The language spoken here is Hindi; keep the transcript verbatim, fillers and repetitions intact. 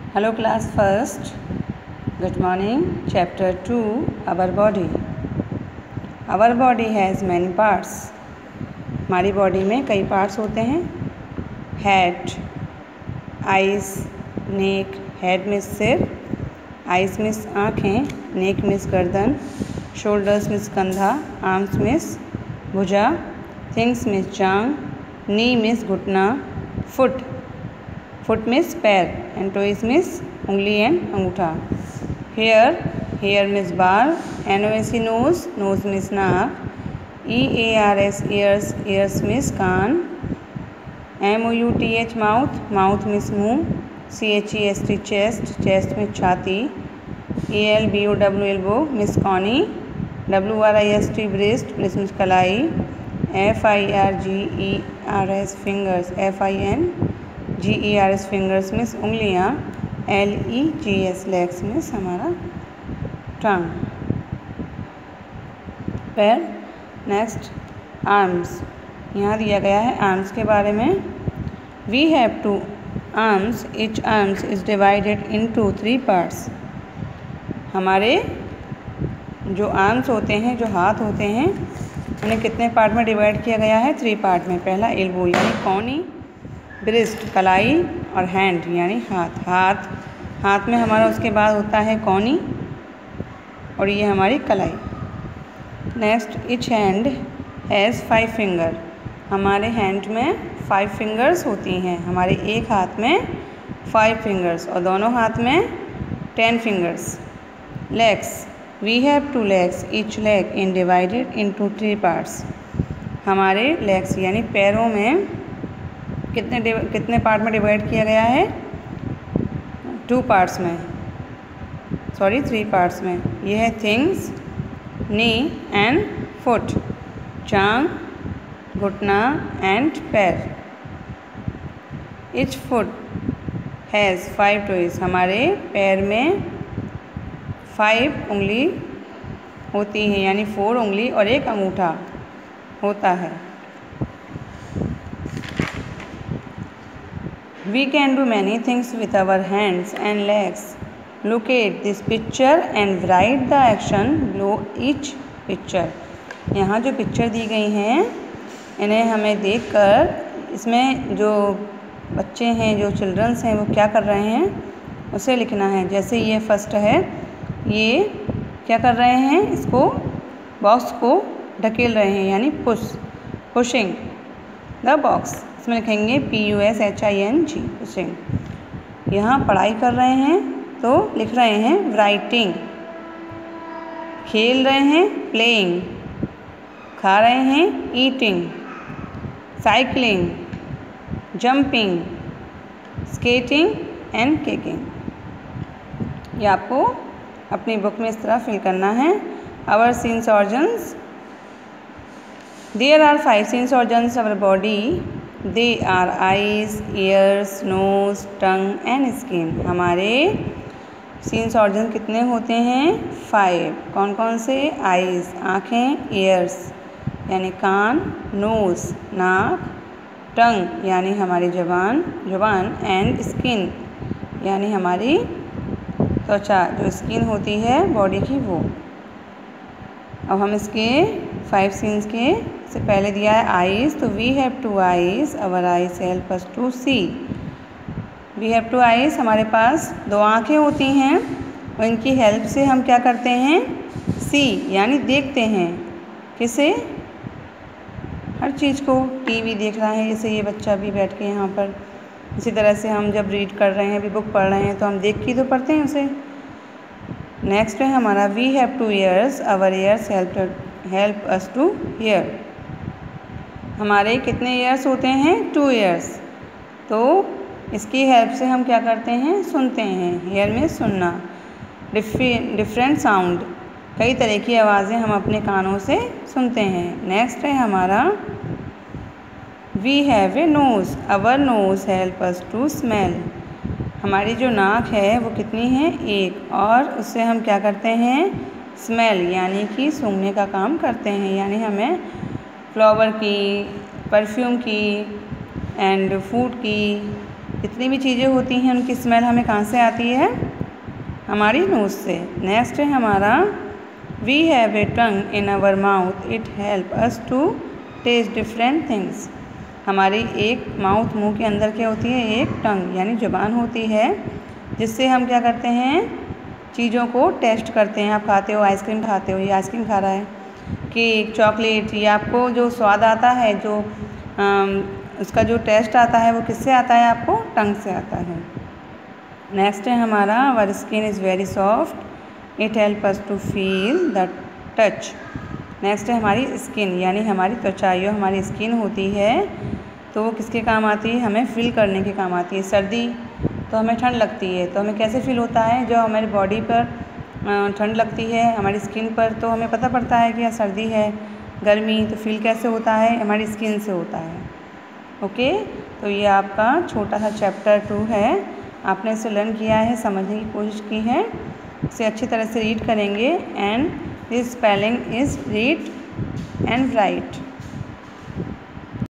Hello class first. Good morning. Chapter two. Our body. Our body has many parts. हमारी बॉडी में कई पार्ट्स होते हैं. Head, eyes, neck. Head means सिर, आइज़ मीन्स आँखें, नेक मीन्स गर्दन, शोल्डर्स मीन्स कंधा, आर्म्स मीन्स भुजा, थिंग्स मीन्स जांग, नी मीन्स घुटना, फुट फुट मीन्स पैर, एंड टोइज मीन्स उंगली एंड अंगूठा. हेयर, हेयर मीन्स बाल, N O S E nose, nose means नाक, E A R S ears, ears means कान, M O U T H mouth, mouth means मुँह, C H E S T chest, chest means छाती, E L B O W elbow means कौनी, W R I S T wrist, wrist means कलाई, F I R G E R S fingers, F I N G E R S fingers means उंगलियाँ, L E G S legs means हमारा टंग, पैर. Next arms. यहाँ दिया गया है आर्म्स के बारे में. We have two arms, each arms is divided into three parts. हमारे जो आर्म्स होते हैं, जो हाथ होते हैं, उन्हें कितने पार्ट में डिवाइड किया गया है? थ्री पार्ट में. पहला एल्बो यानी कौनी, ब्रिस्ट कलाई, और हैंड यानी हाथ. हाथ हाथ में हमारा उसके बाद होता है कौनी, और ये हमारी कलाई. Next, each hand has five finger. हमारे हैंड में फाइव फिंगर्स होती हैं. हमारे एक हाथ में फाइव फिंगर्स और दोनों हाथ में ten fingers. Legs. We have two legs, each leg in divided into three parts. हमारे लेग्स यानी पैरों में कितने कितने पार्ट में डिवाइड किया गया है? टू पार्ट्स में, सॉरी थ्री पार्ट्स में. ये है थिंग्स, नी एंड फुट, जांग, घुटना एंड पैर. Each foot has five toes. हमारे पैर में फाइव उंगली होती हैं, यानी फोर उंगली और एक अंगूठा होता है. We can do many things with our hands and legs. Look at this picture and write the action below each picture. यहाँ जो पिक्चर दी गई हैं, इन्हें हमें देखकर इसमें जो बच्चे हैं, जो चिल्ड्रंस हैं, वो क्या कर रहे हैं उसे लिखना है. जैसे ये फर्स्ट है, ये क्या कर रहे हैं? इसको बॉक्स को ढकेल रहे हैं, यानी पुश पुशिंग द बॉक्स. इसमें लिखेंगे P U S H I N G, pushing. यहाँ पढ़ाई कर रहे हैं तो लिख रहे हैं राइटिंग. खेल रहे हैं प्लेइंग. खा रहे हैं eating. Cycling, jumping, skating and kicking. ये आपको अपनी बुक में इस तरह फिल करना है. Our sense organs. There are five sense organs our body. They are eyes, ears, nose, tongue and skin. हमारे सेंस ऑर्गन कितने होते हैं? फाइव. कौन कौन से? आइज़ आँखें, ईयर्स यानी कान, नोज नाक, टंग यानी हमारी जबान जुबान, एंड स्किन यानी हमारी त्वचा, जो स्किन होती है बॉडी की, वो. अब हम इसके फाइव सेंस के से पहले दिया है आइज़, तो we have two eyes. Our eyes help us to see. We have two eyes, हमारे पास दो आँखें होती हैं, और इनकी हेल्प से हम क्या करते हैं? सी यानी देखते हैं. किसे? हर चीज़ को. टीवी देख रहा है जैसे ये बच्चा भी बैठ के यहाँ पर. इसी तरह से हम जब रीड कर रहे हैं, अभी बुक पढ़ रहे हैं, तो हम देख के तो पढ़ते हैं उसे. नेक्स्ट है हमारा we have two ears. Our ears help help us to hear. हमारे कितने ईयर्स होते हैं? Two ears. तो इसकी हेल्प से हम क्या करते हैं? सुनते हैं. हियर में सुनना. डिफरेंट साउंड, कई तरह की आवाज़ें हम अपने कानों से सुनते हैं. नेक्स्ट है हमारा we have a nose. Our nose help us to smell. हमारी जो नाक है वो कितनी है? एक. और उससे हम क्या करते हैं? स्मेल यानी कि सूंघने का काम करते हैं. यानी हमें फ्लावर की, परफ्यूम की, एंड फूड की, जितनी भी चीज़ें होती हैं उनकी स्मेल हमें कहाँ से आती है? हमारी नोज़ से। नेक्स्ट है हमारा we have a tongue in our mouth, it help us to taste different things. हमारी एक माउथ, मुंह के अंदर क्या होती है? एक टंग यानी ज़ुबान होती है, जिससे हम क्या करते हैं? चीज़ों को टेस्ट करते हैं। आप खाते हो, आइसक्रीम खाते हो, ये आइसक्रीम खा रहा है, केक, चॉकलेट, ये आपको जो स्वाद आता है, जो आम, उसका जो टेस्ट आता है वो किससे आता है? आपको टंग से आता है। नेक्स्ट है हमारा our skin is very soft, it help us to feel the touch. Next है हमारी स्किन यानी हमारी त्वचा। जो हमारी स्किन होती है तो वो किसके काम आती है? हमें फील करने के काम आती है। सर्दी तो हमें ठंड लगती है, तो हमें कैसे फील होता है? जो हमारी बॉडी पर ठंड लगती है, हमारी स्किन पर, तो हमें पता पड़ता है कि यह सर्दी है, गर्मी, तो फील कैसे होता है? हमारी स्किन से होता है। ओके, तो ये आपका छोटा सा चैप्टर टू है। आपने इसे लर्न किया है, समझने की कोशिश की है, इसे अच्छी तरह से रीड करेंगे। And this spelling is read and right.